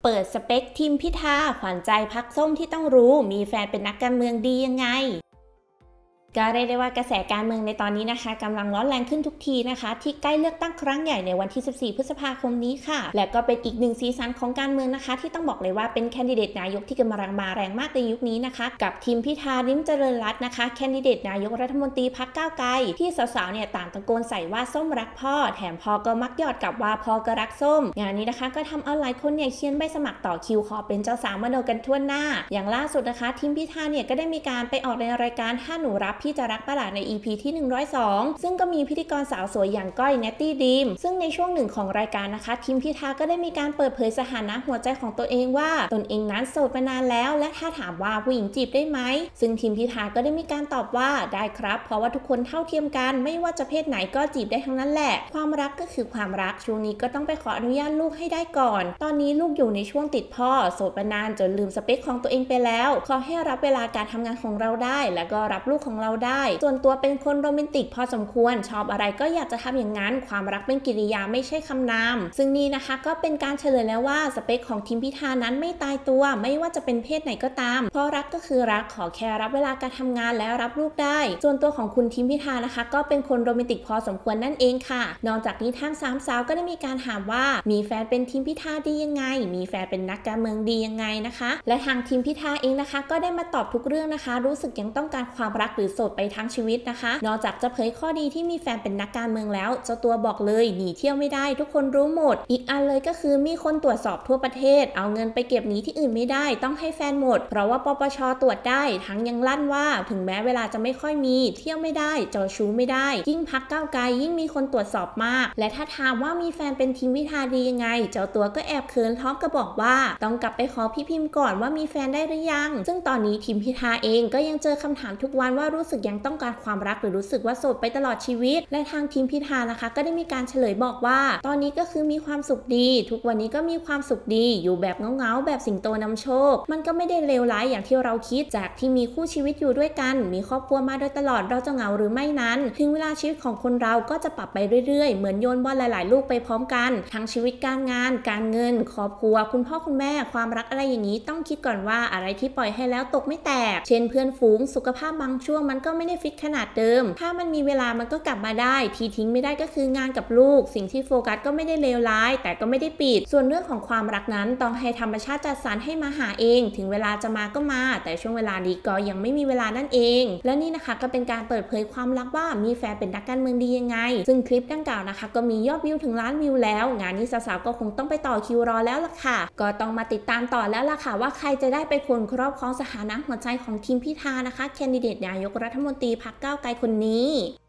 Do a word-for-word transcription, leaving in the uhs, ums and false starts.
เปิดสเปคทิมพิธาขวัญใจพรรคส้มที่ต้องรู้มีแฟนเป็นนักการเมืองดียังไงก็เรียกได้ว่ากระแสการเมืองในตอนนี้นะคะกำลังร้อนแรงขึ้นทุกทีนะคะที่ใกล้เลือกตั้งครั้งใหญ่ในวันที่สิบสี่พฤษภาคมนี้ค่ะและก็เป็นอีกหนึ่งสีสันของการเมืองนะคะที่ต้องบอกเลยว่าเป็นแคนดิเดตนายกที่กำลังมาแรงมากในยุคนี้นะคะกับทิมพิธาลิ้มเจริญรัตน์นะคะแคนดิเดตนายกรัฐมนตรีพรรคก้าวไกลที่สาวๆเนี่ยต่างตะโกนใส่ว่าส้มรักพ่อแถมพ่อก็มักหยอดกับว่าพ่อก็รักส้มงานนี้นะคะก็ทำเอาหลายคนเนี่ยเขียนใบสมัครต่อคิวขอเป็นเจ้าสาวมโนกันทั่วหน้าอย่างล่าสุดนะคะทิมพิธาเนี่ยก็ได้มีการไปออกในรายการถ้าหนูรับพี่จะรักประหลาดใน อี พี ที่หนึ่งร้อยสองซึ่งก็มีพิธีกรสาวสวยอย่างก้อยเนตตี้ดีมซึ่งในช่วงหนึ่งของรายการนะคะทิมพิธาก็ได้มีการเปิดเผยสถานะหัวใจของตัวเองว่าตนเองนั้นโสดมานานแล้วและถ้าถามว่าผู้หญิงจีบได้ไหมซึ่งทิมพิธาก็ได้มีการตอบว่าได้ครับเพราะว่าทุกคนเท่าเทียมกันไม่ว่าจะเพศไหนก็จีบได้ทั้งนั้นแหละความรักก็คือความรักช่วงนี้ก็ต้องไปขออนุญาตลูกให้ได้ก่อนตอนนี้ลูกอยู่ในช่วงติดพ่อโสดมานานจนลืมสเปคของตัวเองไปแล้วขอให้รับเวลาการทำงานของเราได้และก็รับลูกของเราได้ส่วนตัวเป็นคนโรแมนติกพอสมควรชอบอะไรก็อยากจะทำอย่างนั้นความรักเป็นกิริยาไม่ใช่คำนามซึ่งนี่นะคะก็เป็นการเฉลยแล้วว่าสเปคของทิมพิธานั้นไม่ตายตัวไม่ว่าจะเป็นเพศไหนก็ตามเพราะรักก็คือรักขอแค่รับเวลาการทำงานและรับลูกได้ส่วนตัวของคุณทิมพิธานะคะก็เป็นคนโรแมนติกพอสมควรนั่นเองค่ะนอกจากนี้ทั้งสามสาวก็ได้มีการถามว่ามีแฟนเป็นทิมพิธาดียังไงมีแฟนเป็นนักการเมืองดียังไงนะคะและทางทิมพิธาเองนะคะก็ได้มาตอบทุกเรื่องนะคะรู้สึกยังต้องการความรักหรือโสดไปทั้งชีวิตนะคะนอกจากจะเผยข้อดีที่มีแฟนเป็นนักการเมืองแล้วเจ้าตัวบอกเลยหนีเที่ยวไม่ได้ทุกคนรู้หมดอีกอันเลยก็คือมีคนตรวจสอบทั่วประเทศเอาเงินไปเก็บหนีที่อื่นไม่ได้ต้องให้แฟนหมดเพราะว่าปปชตรวจได้ทั้งยังลั่นว่าถึงแม้เวลาจะไม่ค่อยมีเที่ยวไม่ได้เจ้าชู้ไม่ได้ยิ่งพรรคก้าวไกลยิ่งมีคนตรวจสอบมากและถ้าถามว่ามีแฟนเป็นทิมพิธาดียังไงเจ้าตัวก็แอบเขินท้องกระบอกว่าต้องกลับไปขอพี่พิมพ์ก่อนว่ามีแฟนได้หรือยังซึ่งตอนนี้ทิมพิธาเองก็ยังเจอคำถามทุกวันว่ารู้สึกยังต้องการความรักหรือรู้สึกว่าโสดไปตลอดชีวิตและทางทิมพิธานะคะก็ได้มีการเฉลยบอกว่าตอนนี้ก็คือมีความสุขดีทุกวันนี้ก็มีความสุขดีอยู่แบบเงาๆแบบสิงโตนำโชคมันก็ไม่ได้เลวร้ายอย่างที่เราคิดจากที่มีคู่ชีวิตอยู่ด้วยกันมีครอบครัวมาโดยตลอดเราจะเหงาหรือไม่นั้นถึงเวลาชีวิตของคนเราก็จะปรับไปเรื่อยๆเหมือนโยนบอลหลายๆลูกไปพร้อมกันทั้งชีวิตการงานการเงินครอบครัวคุณพ่อคุณแม่ความรักอะไรอย่างนี้ต้องคิดก่อนว่าอะไรที่ปล่อยให้แล้วตกไม่แตกเช่นเพื่อนฝูงสุขภาพบางช่วงมันก็ไม่ได้ฟิตขนาดเดิมถ้ามันมีเวลามันก็กลับมาได้ทีทิ้งไม่ได้ก็คืองานกับลูกสิ่งที่โฟกัสก็ไม่ได้เลวร้ายแต่ก็ไม่ได้ปิดส่วนเรื่องของความรักนั้นต้องให้ธรรมชาติจัดสรรให้มาหาเองถึงเวลาจะมาก็มาแต่ช่วงเวลานี้ก็ยังไม่มีเวลานั่นเองและนี่นะคะก็เป็นการเปิดเผยความลับว่ามีแฟนเป็นนักการเมืองดียังไงซึ่งคลิปดังกล่าวนะคะก็มียอดวิวถึงล้านวิวแล้วงานนี้สาวๆก็คงต้องไปต่อคิวรอแล้วล่ะค่ะก็ต้องมาติดตามต่อแล้วล่ะค่ะว่าใครจะได้เป็นคนครอบครองสถานะหัวใจของทีมพิธานะคะแคนดิเดตนายกรัฐมนตรีพรรคก้าวไกลคนนี้